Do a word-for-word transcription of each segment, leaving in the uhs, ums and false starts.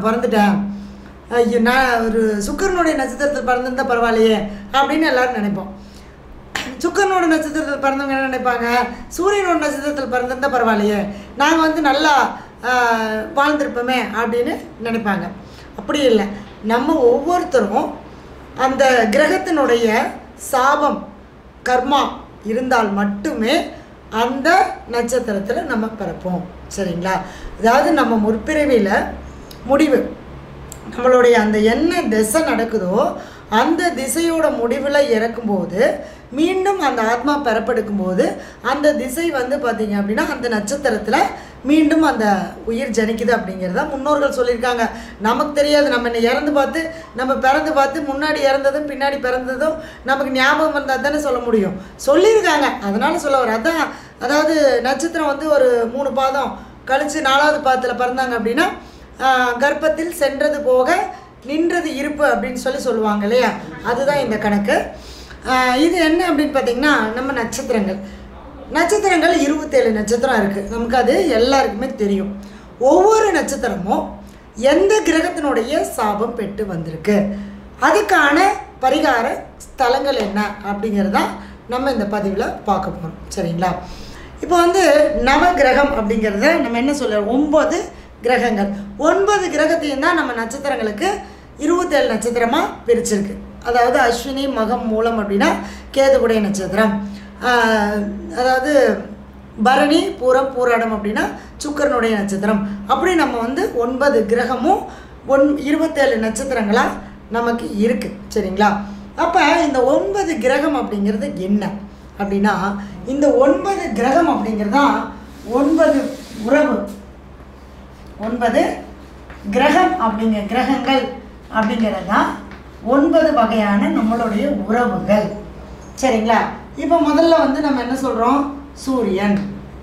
நான் பிறந்துட்டேன், ஐயோ நான் ஒரு சுக்கிரனுடைய நட்சத்திரத்தில் பிறந்திருந்தால் பரவாயில்லையே அப்படின்னு எல்லோரும் நினைப்போம். சுக்கிரனோட நட்சத்திரத்தில் பிறந்தவங்க என்ன நினைப்பாங்க, சூரியனோட நட்சத்திரத்தில் பிறந்திருந்தால் பரவாயில்லையே, நாங்கள் வந்து நல்லா வாழ்ந்திருப்போமே அப்படின்னு நினைப்பாங்க. அப்படி இல்லை, நம்ம ஒவ்வொருத்தரும் அந்த கிரகத்தினுடைய சாபம் கர்மா இருந்தால் மட்டுமே அந்த நட்சத்திரத்தில் நம்ம பிறப்போம். சரிங்களா? அதாவது நம்ம முற்பிறவியில் முடிவு நம்மளுடைய அந்த என்ன திசை நடக்குதோ அந்த திசையோட முடிவில் இறக்கும்போது மீண்டும் அந்த ஆத்மா பெறப்படுக்கும்போது அந்த திசை வந்து பார்த்திங்க அப்படின்னா அந்த நட்சத்திரத்தில் மீண்டும் அந்த உயிர் ஜனிக்குது அப்படிங்கிறத முன்னோர்கள் சொல்லியிருக்காங்க. நமக்கு தெரியாது, நம்ம என்ன இறந்து பார்த்து நம்ம பிறந்து பார்த்து முன்னாடி இறந்ததும் பின்னாடி பிறந்ததும் நமக்கு ஞாபகம் வந்தால் தானே சொல்ல முடியும், சொல்லியிருக்காங்க. அதனால் சொல்ல வர அதான், அதாவது நட்சத்திரம் வந்து ஒரு மூணு பாதம் கழித்து நாலாவது பாதத்தில் பிறந்தாங்க அப்படின்னா கர்ப்பத்தில் சென்றது போக நின்றது இருப்பு அப்படின்னு சொல்லி சொல்லுவாங்க இல்லையா, அதுதான் இந்த கணக்கு. இது என்ன அப்படின்னு பார்த்திங்கன்னா, நம்ம நட்சத்திரங்கள் நட்சத்திரங்கள் இருபத்தேழு நட்சத்திரம் இருக்குது, நமக்கு அது எல்லாருக்குமே தெரியும். ஒவ்வொரு நட்சத்திரமும் எந்த கிரகத்தினுடைய சாபம் பெற்று வந்திருக்கு, அதுக்கான பரிகார ஸ்தலங்கள் என்ன அப்படிங்கிறதான் நம்ம இந்த பதிவில் பார்க்க போகிறோம். சரிங்களா? இப்போ வந்து நவகிரகம் அப்படிங்கிறத நம்ம என்ன சொல்ல, ஒம்பது கிரகங்கள், ஒன்பது கிரகத்தையும் தான் நம்ம நட்சத்திரங்களுக்கு இருபத்தேழு நட்சத்திரமாக பிரிச்சிருக்கு. அதாவது அஸ்வினி மகம் மூலம் அப்படின்னா கேதுவுடைய நட்சத்திரம், அதாவது பரணி பூரம் பூராடம் அப்படின்னா சுக்கிரனுடைய நட்சத்திரம். அப்படி நம்ம வந்து ஒன்பது கிரகமும் ஒன் இருபத்தேழு நட்சத்திரங்களாக நமக்கு இருக்குது. சரிங்களா? அப்போ இந்த ஒன்பது கிரகம் அப்படிங்கிறது என்ன அப்படின்னா, இந்த ஒன்பது கிரகம் அப்படிங்கிறது தான் ஒன்பது உறவு, ஒன்பது கிரகம் அப்படிங்கிற கிரகங்கள் அப்படிங்கிறது தான் ஒன்பது வகையான நம்மளுடைய உறவுகள். சரிங்களா? இப்போ முதல்ல வந்து நம்ம என்ன சொல்கிறோம், சூரியன்,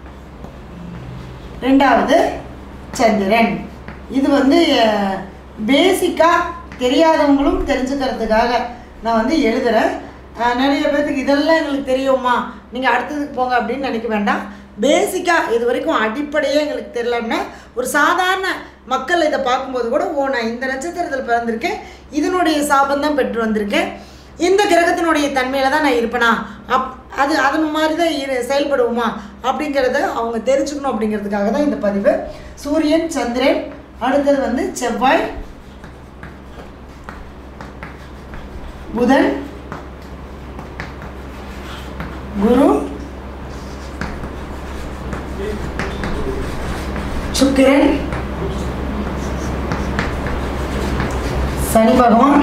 ரெண்டாவது சந்திரன். இது வந்து பேசிக்காக தெரியாதவங்களும் தெரிஞ்சுக்கிறதுக்காக நான் வந்து எழுதுகிறேன். நிறைய பேர்த்துக்கு இதெல்லாம் எங்களுக்கு தெரியுமா, நீங்கள் அடுத்ததுக்கு போங்க அப்படின்னு நினைக்க வேண்டாம். பேசிக்காக இது வரைக்கும் அடிப்படையே எங்களுக்கு தெரியலன்னா ஒரு சாதாரண மக்கள் இதை பார்க்கும்போது கூட, ஓ நான் இந்த நட்சத்திரத்தில் பிறந்திருக்கேன், இதனுடைய சாபம் தான் பெற்று வந்திருக்கேன், இந்த கிரகத்தினுடைய தன்மையில் தான் நான் இருப்பேனா, அப் அது அது மாதிரி தான் இரு செயல்படுவோமா அப்படிங்கிறத அவங்க தெரிஞ்சுக்கணும் அப்படிங்கிறதுக்காக தான் இந்த பதிவு. சூரியன், சந்திரன், அடுத்தது வந்து செவ்வாய், புதன், குரு, சுக்கிரன், சனி பகவான்,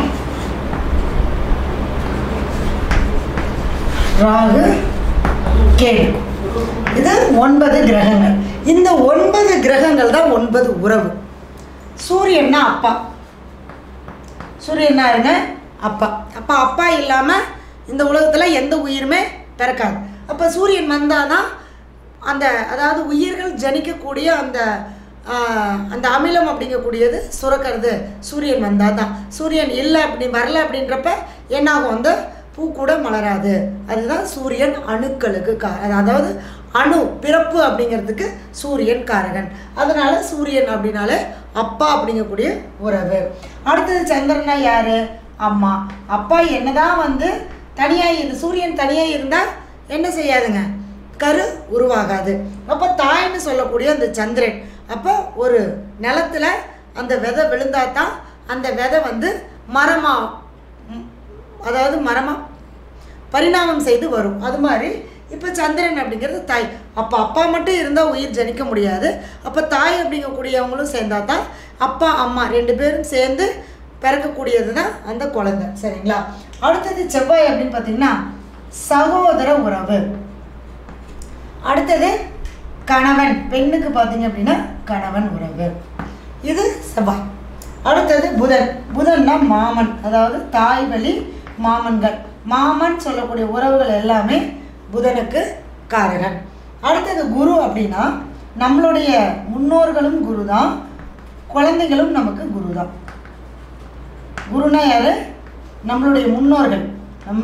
ராகு, கேது. இது ஒன்பது கிரகங்கள். இந்த ஒன்பது கிரகங்கள் தான் ஒன்பது உறவு. சூரியன்னா அப்பா, சூரியன்னா இருங்க அப்பா. அப்போ அப்பா இல்லாமல் இந்த உலகத்தில் எந்த உயிருமே பிறக்காது. அப்போ சூரியன் வந்தால் தான் அந்த, அதாவது உயிர்கள் ஜனிக்கக்கூடிய அந்த அந்த அமிலம் அப்படிங்கக்கூடியது சுரக்கிறது சூரியன் வந்தால் தான். சூரியன் இல்லை அப்படி வரல அப்படின்றப்ப என்னாகும், அந்த பூ கூட மலராது. அதுதான் சூரியன் அணுக்களுக்கு கா அதாவது அணு பிறப்பு அப்படிங்கிறதுக்கு சூரியன் காரகன். அதனால் சூரியன் அப்படின்னாலே அப்பா அப்படிங்கக்கூடிய உறவு. அடுத்தது சந்திரனா யார், அம்மா. அப்பா என்னதான் வந்து தனியாக இருந்து சூரியன் தனியாக இருந்தால் என்ன செய்யாதுங்க, கரு உருவாகாது. அப்போ தாய்ன்னு சொல்லக்கூடிய அந்த சந்திரன், அப்போ ஒரு நிலத்தில் அந்த விதை விழுந்தால் தான் அந்த விதை வந்து மரமாக, அதாவது மரமாக பரிணாமம் செய்து வரும். அது மாதிரி இப்போ சந்திரன் அப்படிங்கிறது தாய். அப்போ அப்பா மட்டும் இருந்தால் உயிர் ஜனிக்க முடியாது. அப்போ தாய் அப்படிங்கக்கூடியவங்களும் சேர்ந்தால் தான் அப்பா அம்மா ரெண்டு பேரும் சேர்ந்து பிறக்கக்கூடியது தான் அந்த குழந்தை. சரிங்களா? அடுத்தது செவ்வாய் அப்படின்னு பார்த்தீங்கன்னா சகோதர உறவு. அடுத்தது கணவன், பெண்ணுக்கு பார்த்தீங்க அப்படின்னா கணவன் உறவு. இது செவ்வாய். அடுத்தது புதன். புதன்னா மாமன், அதாவது தாய் வழி மாமன்கள், மாமன் சொல்லக்கூடிய உறவுகள் எல்லாமே புதனுக்கு காரகன். அடுத்தது குரு அப்படின்னா நம்மளுடைய முன்னோர்களும் குரு தான், குழந்தைகளும் நமக்கு குரு தான். குருனா யாரு, நம்மளுடைய முன்னோர்கள், நம்ம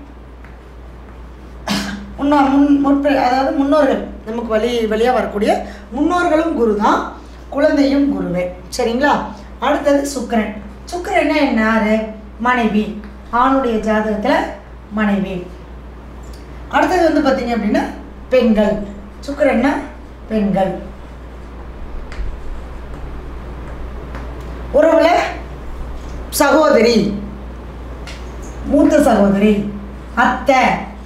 முன்னா முன் முற்ப அதாவது முன்னோர்கள், நமக்கு வழி வழியாக வரக்கூடிய முன்னோர்களும் குரு தான், குழந்தையும் குருவே. சரிங்களா? அடுத்தது சுக்கிரன். சுக்கிரன்னா என்ன? யாரு? மனைவி. ஆணுடைய ஜாதகத்தில் மனைவி. அடுத்தது வந்து பார்த்தீங்க அப்படின்னா பெண்கள். சுக்கிரன்னா பெண்கள். உறவுல சகோதரி, மூத்த சகோதரி, அத்தை.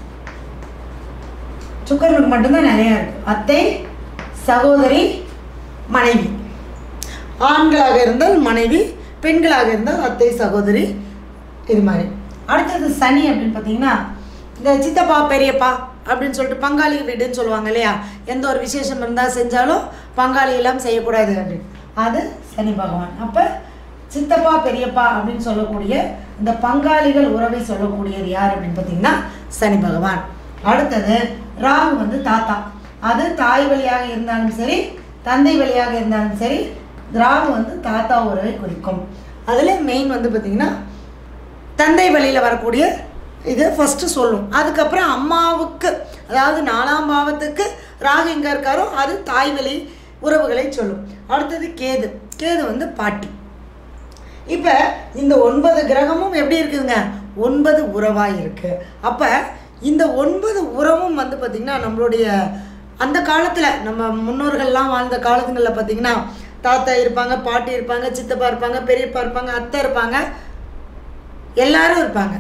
சுக்கிரனுக்கு மட்டும்தான் நிறையா இருக்கு. அத்தை, சகோதரி, மனைவி. ஆண்களாக இருந்தால் மனைவி, பெண்களாக இருந்தால் அத்தை, சகோதரி, இது மாதிரி. அடுத்தது சனி அப்படின்னு பார்த்தீங்கன்னா இந்த சித்தப்பா பெரியப்பா அப்படின்னு சொல்லிட்டு பங்காளி வீடுன்னு சொல்லுவாங்க இல்லையா? எந்த ஒரு விசேஷம் இருந்தால் செஞ்சாலும் பங்காளி எல்லாம் செய்யக்கூடாது அப்படின்னு. அது சனி பகவான். அப்போ சித்தப்பா பெரியப்பா அப்படின்னு சொல்லக்கூடிய இந்த பங்காளிகள் உறவை சொல்லக்கூடியது யார் அப்படின்னு பார்த்தீங்கன்னா சனி பகவான். அடுத்தது ராகு வந்து தாத்தா. அது தாய் வழியாக இருந்தாலும் சரி, தந்தை வழியாக இருந்தாலும் சரி, ராகு வந்து தாத்தா உறவை குறிக்கும். அதில் மெயின் வந்து பார்த்திங்கன்னா தந்தை வழியில் வரக்கூடிய இது ஃபஸ்ட்டு சொல்லும். அதுக்கப்புறம் அம்மாவுக்கு, அதாவது நாலாம் பாவத்துக்கு ராகு எங்கே இருக்காரோ அது தாய் வழி உறவுகளை சொல்லும். அடுத்தது கேது. கேது வந்து பாட்டி. இப்போ இந்த ஒன்பது கிரகமும் எப்படி இருக்குதுங்க? ஒன்பது உறவாக இருக்குது. அப்போ இந்த ஒன்பது உறவும் வந்து பார்த்திங்கன்னா நம்மளுடைய அந்த காலத்தில் நம்ம முன்னோர்கள்லாம் வாழ்ந்த காலத்துங்களில் பார்த்திங்கன்னா தாத்தா இருப்பாங்க, பாட்டி இருப்பாங்க, சித்தப்பா இருப்பாங்க, பெரியப்பா இருப்பாங்க, அத்தை இருப்பாங்க, எல்லாரும் இருப்பாங்க.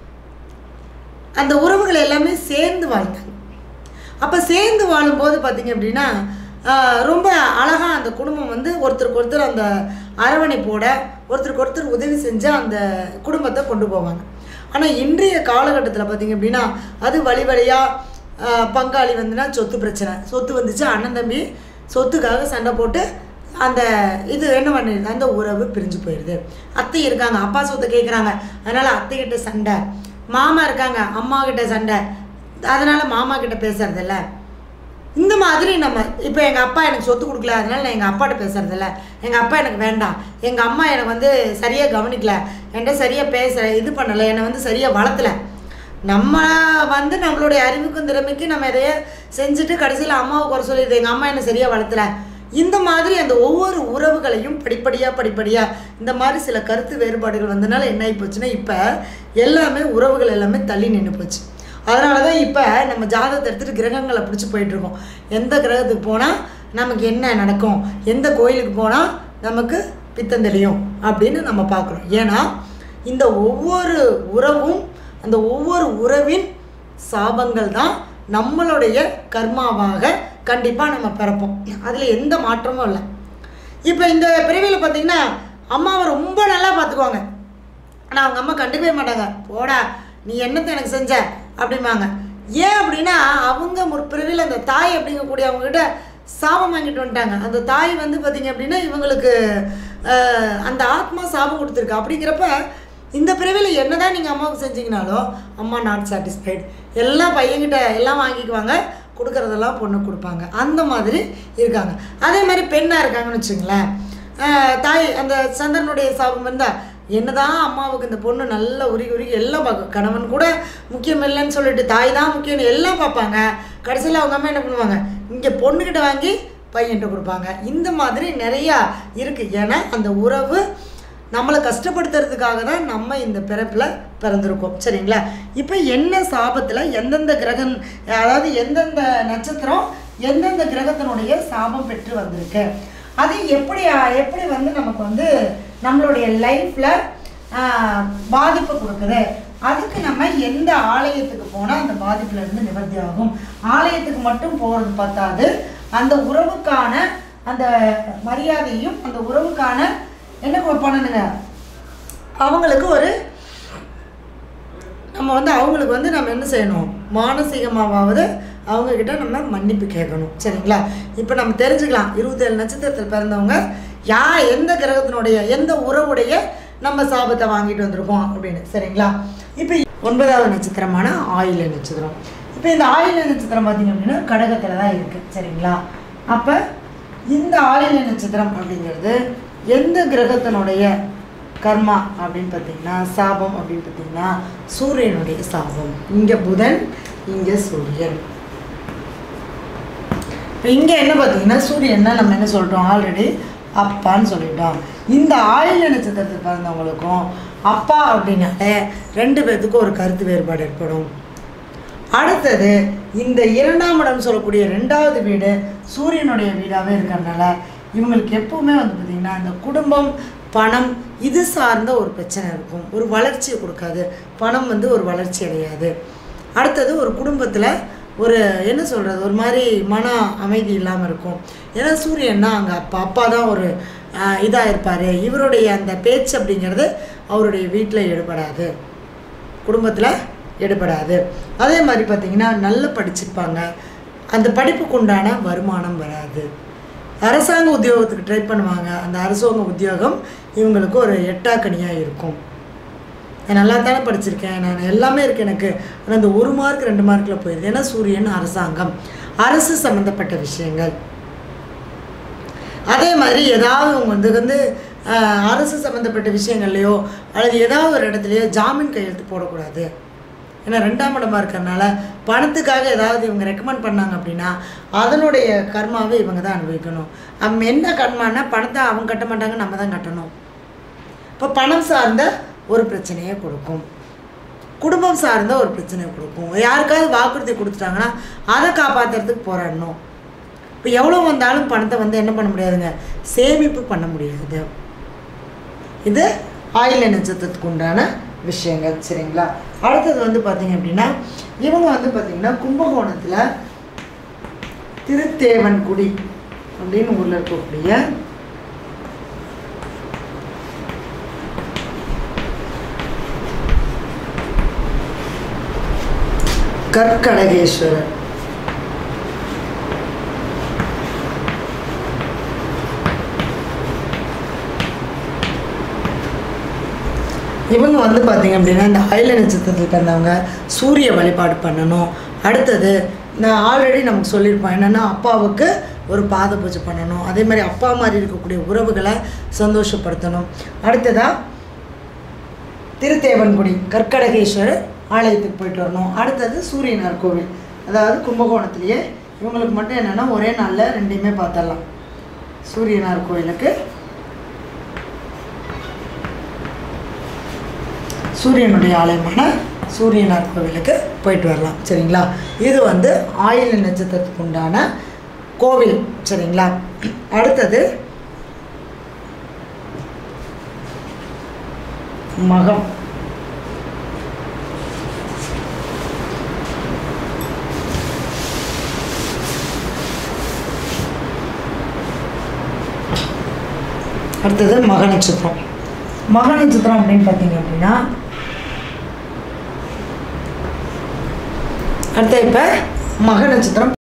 அந்த உறவுகள் எல்லாமே சேர்ந்து வாழ்ந்தாங்க. அப்போ சேர்ந்து வாழும்போது பார்த்திங்க அப்படின்னா ரொம்ப அழகாக அந்த குடும்பம் வந்து ஒருத்தருக்கு ஒருத்தர் அந்த அரவணைப்போட ஒருத்தருக்கு ஒருத்தர் உதவி செஞ்சு அந்த குடும்பத்தை கொண்டு போவாங்க. ஆனால் இன்றைய காலகட்டத்தில் பார்த்திங்க அப்படின்னா அது வழி வழியாக பங்காளி வந்துன்னா சொத்து பிரச்சனை. சொத்து வந்துச்சு, அண்ணன் தம்பி சொத்துக்காக சண்டை போட்டு அந்த இது என்ன பண்ணிடுது, அந்த உறவு பிரிஞ்சு போயிடுது. அத்தை இருக்காங்க, அப்பா சொத்தை கேட்குறாங்க, அதனால் அத்தைக்கிட்ட சண்டை. மாமா இருக்காங்க, அம்மா கிட்ட சண்டை, அதனால் மாமா கிட்ட பேசுறதில்ல. இந்த மாதிரி நம்ம இப்போ எங்கள் அப்பா எனக்கு சொத்து கொடுக்கல, அதனால் நான் எங்கள் அப்பாட்ட பேசுறதில்ல. எங்கள் அப்பா எனக்கு வேண்டாம், எங்கள் அம்மா எனக்கு வந்து சரியாக கவனிக்கல, என்கிட்ட சரியாக பேச இது பண்ணலை, என்னை வந்து சரியாக வளர்த்தலை. நம்ம வந்து நம்மளுடைய அறிவுக்கும் திறமைக்கு நம்ம எதைய செஞ்சுட்டு கடைசியில் அம்மாவை குறை சொல்லிடுது, எங்கள் அம்மா என்னை சரியாக வளர்த்தலை. இந்த மாதிரி அந்த ஒவ்வொரு உறவுகளையும் படிப்படியாக படிப்படியாக இந்த மாதிரி சில கருத்து வேறுபாடுகள் வந்தனால என்ன ஆகி போச்சுன்னா இப்போ எல்லாமே உறவுகள் எல்லாமே தள்ளி நின்று போச்சு. அதனால தான் இப்போ நம்ம ஜாதகத்தை எடுத்துகிட்டு கிரகங்களை பிடிச்சி போயிட்டுருக்கோம். எந்த கிரகத்துக்கு போனால் நமக்கு என்ன நடக்கும், எந்த கோயிலுக்கு போனால் நமக்கு பித்தம் தெளியும் அப்படின்னு நம்ம பார்க்குறோம். ஏன்னா இந்த ஒவ்வொரு உறவும் அந்த ஒவ்வொரு உறவின் சாபங்கள் தான் நம்மளுடைய கர்மாவாக கண்டிப்பாக நம்ம பிறப்போம். அதில் எந்த மாற்றமும் இல்லை. இப்போ இந்த பிறவியில் பார்த்திங்கன்னா அம்மாவை ரொம்ப நல்லா பார்த்துக்குவாங்க, ஆனால் அவங்க அம்மா கண்டுக்கவே மாட்டாங்க. போடா நீ என்னத்தை எனக்கு செஞ்ச அப்படிம்பாங்க. ஏன் அப்படின்னா அவங்க முற்பிறவியில் அந்த தாய் அப்படிங்கக்கூடிய அவங்ககிட்ட சாபம் வாங்கிட்டு வந்துட்டாங்க. அந்த தாய் வந்து பார்த்திங்க அப்படின்னா இவங்களுக்கு அந்த ஆத்மா சாபம் கொடுத்துருக்கு. அப்படிங்கிறப்ப இந்த பிறவியில் என்ன தான் நீங்கள் அம்மாவுக்கு செஞ்சீங்கனாலும் அம்மா நாட் சாட்டிஸ்ஃபைடு, எல்லாம் பையன்கிட்ட எல்லாம் வாங்கிக்குவாங்க, கொடுக்குறதெல்லாம் பொண்ணு கொடுப்பாங்க. அந்த மாதிரி இருக்காங்க. அதே மாதிரி பெண்ணாக இருக்காங்கன்னு வச்சுங்களேன், தாய் அந்த சந்திரனுடைய சாபம் இருந்தால் என்ன தான் அம்மாவுக்கு இந்த பொண்ணு நல்லா உருகி உருகி எல்லாம் பார்க்கும். கணவன் கூட முக்கியம் இல்லைன்னு சொல்லிட்டு தாய் தான் முக்கியம்னு எல்லாம் பார்ப்பாங்க. கடைசியில் அவங்க அம்மா என்ன பண்ணுவாங்க, இங்கே பொண்ணுக்கிட்ட வாங்கி பையன்கிட்ட கொடுப்பாங்க. இந்த மாதிரி நிறையா இருக்குது. ஏன்னா அந்த உறவு நம்மளை கஷ்டப்படுத்துறதுக்காக தான் நம்ம இந்த பிறப்பில் பிறந்திருக்கோம். சரிங்களா? இப்போ என்ன சாபத்தில் எந்தெந்த கிரகம், அதாவது எந்தெந்த நட்சத்திரம் எந்தெந்த கிரகத்தினுடைய சாபம் பெற்று வந்திருக்கு, அது எப்படி எப்படி வந்து நமக்கு வந்து நம்மளுடைய லைஃப்பில் பாதிப்பு கொடுக்குது, அதுக்கு நம்ம எந்த ஆலயத்துக்கு போனால் அந்த பாதிப்புலேருந்து நிவர்த்தி ஆகும். ஆலயத்துக்கு மட்டும் போகிறது பார்த்தாது, அந்த உறவுக்கான அந்த மரியாதையும் அந்த உறவுக்கான என்ன பண்ணணுங்க, அவங்களுக்கு ஒரு நம்ம வந்து அவங்களுக்கு வந்து நம்ம என்ன செய்யணும், மானசீகமாவது அவங்கக்கிட்ட நம்ம மன்னிப்பு கேட்கணும். சரிங்களா? இப்போ நம்ம தெரிஞ்சுக்கலாம் இருபத்தேழு நட்சத்திரத்தில் பிறந்தவங்க யா எந்த கிரகத்தினுடைய எந்த உறவுடைய நம்ம சாபத்தை வாங்கிட்டு வந்திருக்கோம் அப்படின்னு. சரிங்களா? இப்போ ஒன்பதாவது நட்சத்திரமான ஆயில்ய நட்சத்திரம். இப்போ இந்த ஆயில்ய நட்சத்திரம் பார்த்திங்க அப்படின்னா கடகத்தில் தான் இருக்குது. சரிங்களா? அப்போ இந்த ஆயில்ய நட்சத்திரம் அப்படிங்கிறது எந்த கிரகத்தினுடைய கர்மா அப்படின்னு பார்த்தீங்கன்னா சாபம் அப்படின்னு பார்த்தீங்கன்னா சூரியனுடைய சாபம். இங்கே புதன், இங்கே சூரியன். இப்போ இங்கே என்ன பார்த்தீங்கன்னா சூரியன்னா நம்ம என்ன சொல்கிறோம், ஆல்ரெடி அப்பான்னு சொல்லிட்டோம். இந்த ஆயில்ய நட்சத்திரத்தில் பிறந்தவங்களுக்கும் அப்பா அப்படின்னாலே ரெண்டு பேர்த்துக்கும் ஒரு கருத்து வேறுபாடு ஏற்படும். அடுத்தது இந்த இரண்டாம் இடம் சொல்லக்கூடிய ரெண்டாவது வீடு சூரியனுடைய வீடாகவே இருக்கிறதுனால இவங்களுக்கு எப்போவுமே வந்து பார்த்திங்கன்னா இந்த குடும்பம் பணம் இது சார்ந்த ஒரு பிரச்சனை இருக்கும். ஒரு வளர்ச்சியை கொடுக்காது. பணம் வந்து ஒரு வளர்ச்சி அடையாது. அடுத்தது ஒரு குடும்பத்தில் ஒரு என்ன சொல்கிறது ஒரு மாதிரி மன அமைதி இல்லாமல் இருக்கும். ஏன்னா சூரியன்னா அங்கே அப்பா அப்பா தான் ஒரு இதாக இருப்பார். இவருடைய அந்த பேச்சு அப்படிங்கிறது அவருடைய வீட்டில் ஈடுபடாது, குடும்பத்தில் ஈடுபடாது. அதே மாதிரி பார்த்திங்கன்னா நல்லா படிச்சிருப்பாங்க, அந்த படிப்புக்கு உண்டான வருமானம் வராது. அரசாங்க உத்தியோகத்துக்கு ட்ரை பண்ணுவாங்க, அந்த அரசாங்க உத்தியோகம் இவங்களுக்கு ஒரு எட்டாக்கனியாக இருக்கும். நான் நல்லா தானே படிச்சிருக்கேன், நான் எல்லாமே இருக்குது எனக்கு, ஆனால் அந்த ஒரு மார்க் ரெண்டு மார்க்கில் போயிடுது. ஏன்னா சூரியன் அரசாங்கம், அரசு சம்மந்தப்பட்ட விஷயங்கள். அதே மாதிரி ஏதாவது அவங்க வந்து வந்து அரசு சம்மந்தப்பட்ட விஷயங்கள்லையோ அல்லது ஏதாவது ஒரு இடத்துலையோ ஜாமீன் கையெழுத்து போடக்கூடாது. ஏன்னா ரெண்டாம் இடமா இருக்கிறதுனால பணத்துக்காக ஏதாவது இவங்க ரெக்கமெண்ட் பண்ணாங்க அப்படின்னா அதனுடைய கர்மாவை இவங்க தான் அனுபவிக்கணும். நம்ம என்ன கர்மானா பணத்தை அவங்க கட்ட மாட்டாங்க, நம்ம தான் கட்டணும். இப்போ பணம் சார்ந்த ஒரு பிரச்சனையை கொடுக்கும், குடும்பம் சார்ந்த ஒரு பிரச்சனையை கொடுக்கும். யாருக்காவது வாக்குறுதி கொடுத்துட்டாங்கன்னா அதை காப்பாற்றுறதுக்கு போராடணும். இப்போ எவ்வளோ வந்தாலும் பணத்தை வந்து என்ன பண்ண முடியாதுங்க, சேமிப்பு பண்ண முடியாது. இது ஆயில்ய நட்சத்திரத்துக்கு உண்டான விஷயங்கள். சரிங்களா? அடுத்தது வந்து பார்த்திங்க அப்படின்னா இவங்க வந்து பார்த்திங்கன்னா கும்பகோணத்தில் திருத்தேவன்குடி அப்படின்னு ஊரில் இருக்கக்கூடிய கற்கடகேஸ்வரர் இவங்க வந்து பார்த்திங்க அப்படின்னா இந்த ஆயில்ய நட்சத்திரத்தில் பிறந்தவங்க சூரிய வழிபாடு பண்ணணும். அடுத்தது நான் ஆல்ரெடி நமக்கு சொல்லியிருப்போம் என்னென்னா அப்பாவுக்கு ஒரு பாத பூஜை பண்ணணும். அதே மாதிரி அப்பா மாதிரி இருக்கக்கூடிய உறவுகளை சந்தோஷப்படுத்தணும். அடுத்ததாக திருத்தேவன்குடி கற்கடகேஸ்வரர் ஆலயத்துக்கு போயிட்டு வரணும். அடுத்தது சூரியனார் கோவில், அதாவது கும்பகோணத்துலேயே இவங்களுக்கு மட்டும் என்னென்னா ஒரே நாளில் ரெண்டையுமே பார்த்துடலாம். சூரியனார் கோவிலுக்கு சூரியனுடைய ஆலயமான சூரியனார் கோவிலுக்கு போயிட்டு வரலாம். சரிங்களா? இது வந்து ஆயில்ய நட்சத்திரத்துக்கு உண்டான கோவில். சரிங்களா? அடுத்தது மகம். அடுத்தது மக நட்சத்திரம். மக நட்சத்திரம் அப்படின்னு பார்த்தீங்க அப்படின்னா அடுத்த இப்போ மக நட்சத்திரம்